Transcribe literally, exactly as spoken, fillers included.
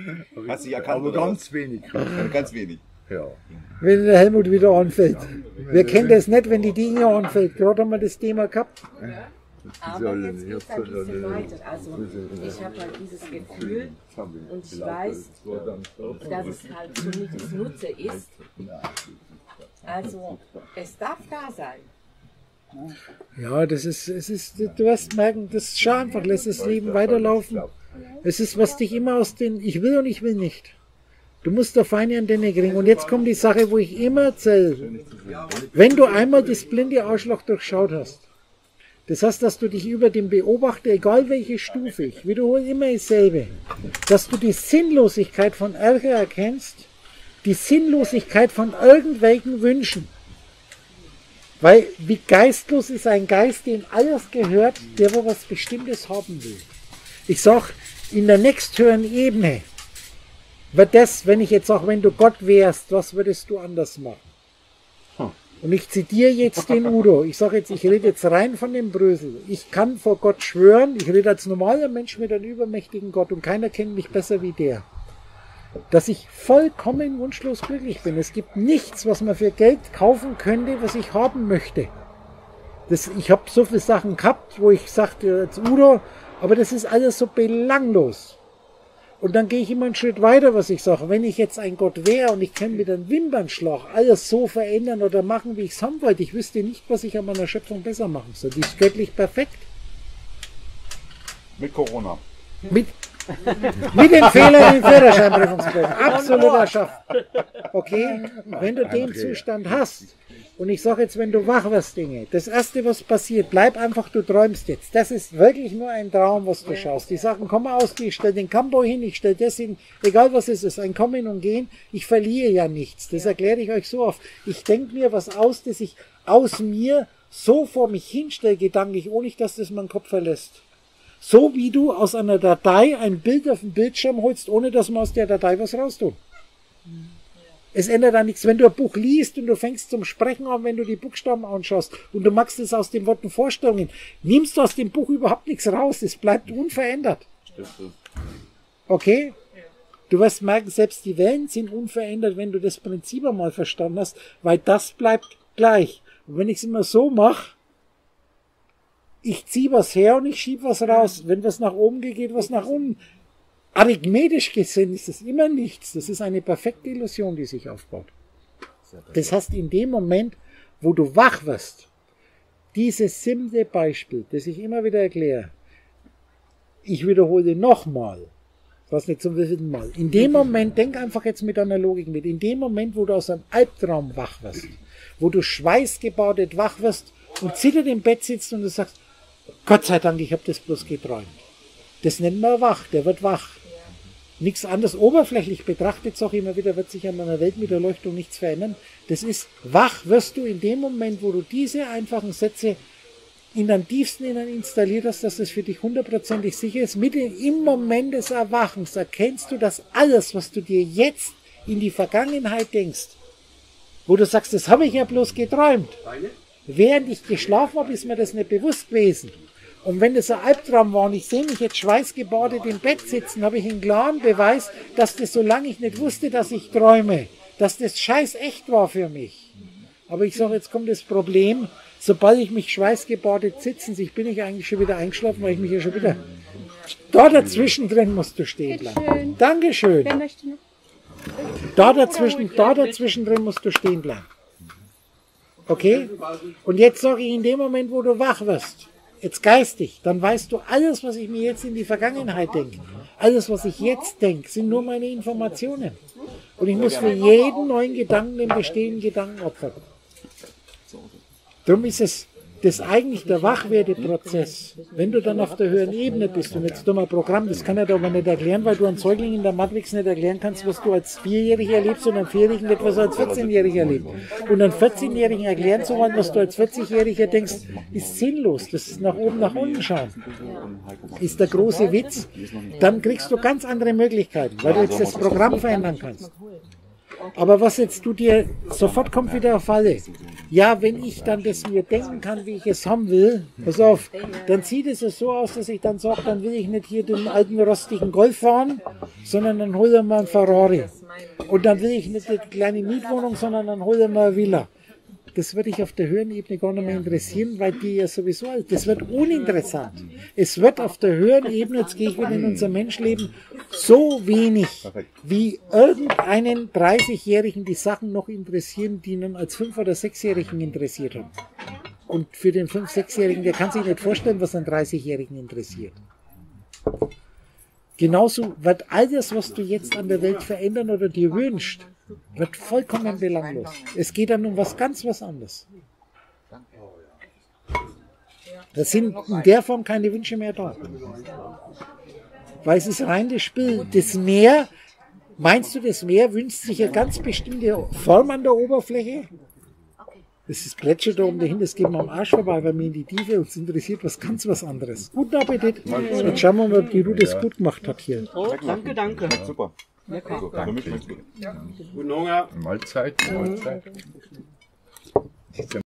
Hast du dich erkannt? Aber ganz wenig. Ganz wenig. Ja. Wenn der Helmut wieder anfällt. Wer kennt das nicht, wenn die Dinge anfällt? Gerade haben wir das Thema gehabt. Aber jetzt geht es ein bisschen weiter. Also ich habe halt dieses Gefühl und ich weiß, dass es halt für mich das Nutze ist. Also es darf da sein. Ja, das ist, es ist, du wirst merken, das schau einfach, lässt das Leben weiterlaufen. Es ist, was dich immer aus den, ich will und ich will nicht. Du musst da feine Antenne kriegen. Und jetzt kommt die Sache, wo ich immer erzähle. Wenn du einmal das blinde Arschloch durchschaut hast, das heißt, dass du dich über den Beobachter, egal welche Stufe, ich wiederhole immer dasselbe, dass du die Sinnlosigkeit von Ärger erkennst, die Sinnlosigkeit von irgendwelchen Wünschen. Weil, wie geistlos ist ein Geist, dem alles gehört, der wo was Bestimmtes haben will. Ich sag, in der nächsthöheren Ebene wird das, wenn ich jetzt sage, wenn du Gott wärst, was würdest du anders machen? Und ich zitiere jetzt den Udo. Ich sage jetzt, ich rede jetzt rein von dem Brösel. Ich kann vor Gott schwören, ich rede als normaler Mensch mit einem übermächtigen Gott und keiner kennt mich besser wie der, dass ich vollkommen wunschlos glücklich bin. Es gibt nichts, was man für Geld kaufen könnte, was ich haben möchte. Das, ich habe so viele Sachen gehabt, wo ich sagte, als Udo, aber das ist alles so belanglos. Und dann gehe ich immer einen Schritt weiter, was ich sage. Wenn ich jetzt ein Gott wäre und ich kann mit einem Wimpernschlag alles so verändern oder machen, wie ich es haben wollte, ich wüsste nicht, was ich an meiner Schöpfung besser machen soll. Die ist göttlich perfekt. Mit Corona. Mit, mit den Fehlern im Führerscheinprüfungsbogen. Absoluter Schaff. Okay? Wenn du den Zustand hast, und ich sage jetzt, wenn du wach wirst, Dinge, das Erste, was passiert, bleib einfach, du träumst jetzt. Das ist wirklich nur ein Traum, was du schaust. Die Sachen kommen aus, ich stelle den Campo hin, ich stelle das hin, egal was es ist, ein Kommen und Gehen, ich verliere ja nichts. Das erkläre ich euch so oft. Ich denke mir was aus, das ich aus mir so vor mich hinstelle, gedanklich, ohne dass das meinen Kopf verlässt. So wie du aus einer Datei ein Bild auf den Bildschirm holst, ohne dass man aus der Datei was raustut. Es ändert da nichts. Wenn du ein Buch liest und du fängst zum Sprechen an, wenn du die Buchstaben anschaust und du machst es aus den Worten Vorstellungen, nimmst du aus dem Buch überhaupt nichts raus. Es bleibt unverändert. Okay? Du wirst merken, selbst die Wellen sind unverändert, wenn du das Prinzip einmal verstanden hast, weil das bleibt gleich. Und wenn ich es immer so mache, ich ziehe was her und ich schiebe was raus. Wenn was nach oben geht, geht was nach unten. Arithmetisch gesehen ist es immer nichts. Das ist eine perfekte Illusion, die sich aufbaut. Das heißt, in dem Moment, wo du wach wirst, dieses simple Beispiel, das ich immer wieder erkläre, ich wiederhole nochmal, was nicht zum wievielten Mal. In dem Moment, denk einfach jetzt mit einer Logik mit, in dem Moment, wo du aus einem Albtraum wach wirst, wo du schweißgebadet wach wirst und zittert im Bett sitzt und du sagst, Gott sei Dank, ich habe das bloß geträumt. Das nennt man wach, der wird wach. Nichts anderes oberflächlich betrachtet, sage ich immer wieder, wird sich an meiner Welt mit der Leuchtung nichts verändern. Das ist, wach wirst du in dem Moment, wo du diese einfachen Sätze in deinem tiefsten Innern installiert hast, dass das für dich hundertprozentig sicher ist. Mit im Moment des Erwachens erkennst du, dass alles, was du dir jetzt in die Vergangenheit denkst, wo du sagst, das habe ich ja bloß geträumt. Während ich geschlafen habe, ist mir das nicht bewusst gewesen. Und wenn das ein Albtraum war und ich sehe mich jetzt schweißgebadet im Bett sitzen, habe ich einen klaren Beweis, dass das, solange ich nicht wusste, dass ich träume, dass das scheiß echt war für mich. Aber ich sage, jetzt kommt das Problem, sobald ich mich schweißgebadet sitzen sehe, bin ich eigentlich schon wieder eingeschlafen, weil ich mich ja schon wieder... Da dazwischen drin musst du stehen bleiben. Dankeschön. Wer möchte noch? Da dazwischen, da dazwischen drin musst du stehen bleiben. Okay? Und jetzt sage ich, in dem Moment, wo du wach wirst, jetzt geistig, dann weißt du, alles, was ich mir jetzt in die Vergangenheit denke, alles, was ich jetzt denke, sind nur meine Informationen. Und ich muss für jeden neuen Gedanken den bestehenden Gedanken opfern. Darum ist es das eigentlich der Wachwerdeprozess. Wenn du dann auf der höheren Ebene bist, und jetzt tun wir ein Programm, das kann ich aber nicht erklären, weil du einen Säugling in der Matrix nicht erklären kannst, was du als Vierjähriger erlebst und einen Vierjährigen nicht, was du als vierzehnjähriger erlebst. Und einen vierzehnjährigen erklären zu wollen, was du als vierzig-Jähriger denkst, ist sinnlos. Das ist nach oben, nach unten schauen. Ist der große Witz. Dann kriegst du ganz andere Möglichkeiten, weil du jetzt das Programm verändern kannst. Aber was jetzt du dir, sofort kommt wieder eine Falle. Ja, wenn ich dann das mir denken kann, wie ich es haben will, pass auf, dann sieht es ja so aus, dass ich dann sage, dann will ich nicht hier den alten rostigen Golf fahren, sondern dann hole ich mir einen Ferrari. Und dann will ich nicht eine kleine Mietwohnung, sondern dann hole ich mir eine Villa. Das würde ich auf der höheren Ebene gar nicht mehr interessieren, weil die ja sowieso, das wird uninteressant. Es wird auf der höheren Ebene, jetzt gehe ich wieder in unser Menschleben, so wenig, wie irgendeinen dreißigjährigen die Sachen noch interessieren, die ihn als fünf- oder sechsjährigen interessiert haben. Und für den fünf-, sechsjährigen, der kann sich nicht vorstellen, was einen dreißigjährigen interessiert. Genauso wird all das, was du jetzt an der Welt verändern oder dir wünschst, wird vollkommen belanglos. Es geht dann um was ganz was anderes. Da sind in der Form keine Wünsche mehr da. Weil es ist rein das Spiel. Das Meer, meinst du, das Meer wünscht sich eine ganz bestimmte Form an der Oberfläche? Das ist plätschert da oben dahin, das geht mir am Arsch vorbei, weil mir in die Tiefe uns interessiert was ganz was anderes. Guten Appetit. Jetzt schauen wir mal, ob die Ruhe das gut gemacht hat hier. Oh, danke, danke. Super. Lecker. So, für mich schmeckt's gut. Guten Hunger. Mahlzeit. Mahlzeit.